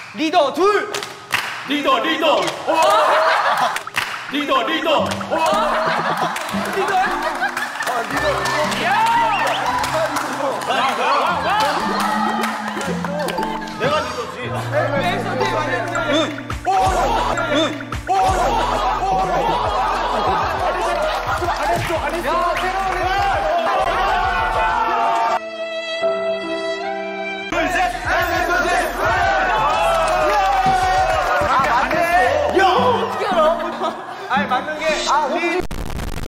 리더 둘. 리더. 리더. 내가 리더지. 엑소팀 완전. 야, 새로운 아니 맞는 게